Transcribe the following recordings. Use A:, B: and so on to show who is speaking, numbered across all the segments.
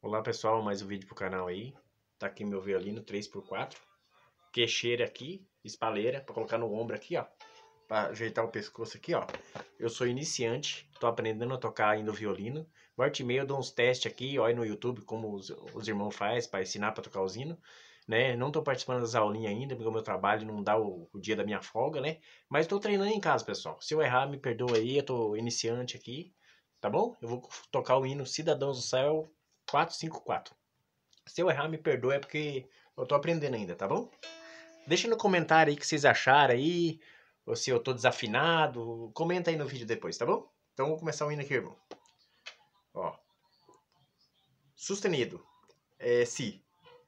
A: Olá pessoal, mais um vídeo pro canal aí. Tá aqui meu violino 3x4, queixeira aqui, espaleira pra colocar no ombro aqui, ó, pra ajeitar o pescoço aqui, ó. Eu sou iniciante, tô aprendendo a tocar ainda o violino. Volta e meia eu dou uns testes aqui, olha no YouTube como os irmãos faz pra ensinar pra tocar o sino, né? Não tô participando das aulinhas ainda, porque o meu trabalho não dá o dia da minha folga, né? Mas tô treinando em casa, pessoal. Se eu errar, me perdoa aí, eu tô iniciante aqui, tá bom? Eu vou tocar o hino Cidadãos do Céu 454. Se eu errar, me perdoa, é porque eu tô aprendendo ainda, tá bom? Deixa no comentário aí o que vocês acharam aí, ou se eu tô desafinado, comenta aí no vídeo depois, tá bom? Então vamos começar o hino aqui, irmão. Ó, sustenido, si.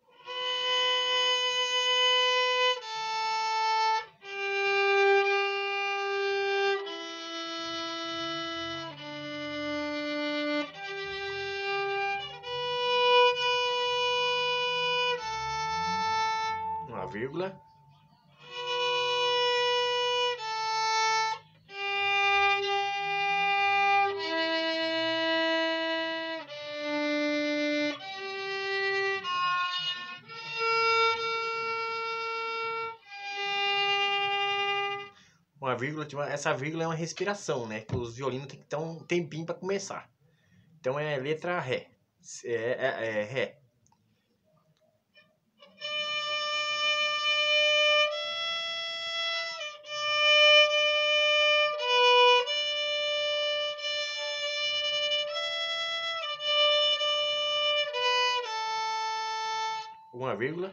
A: Uma vírgula. Uma vírgula, essa vírgula é uma respiração, né? Que os violinos tem que ter um tempinho pra começar. Então é letra Ré. Ré. Uma vírgula.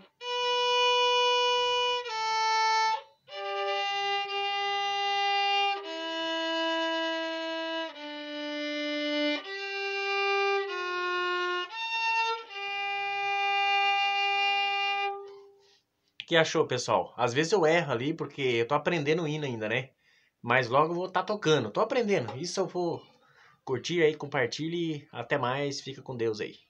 A: O que achou, pessoal? Às vezes eu erro ali porque eu tô aprendendo o hino ainda, né? Mas logo eu vou estar tocando. Tô aprendendo. Isso eu vou curtir aí, compartilhe. Até mais. Fica com Deus aí.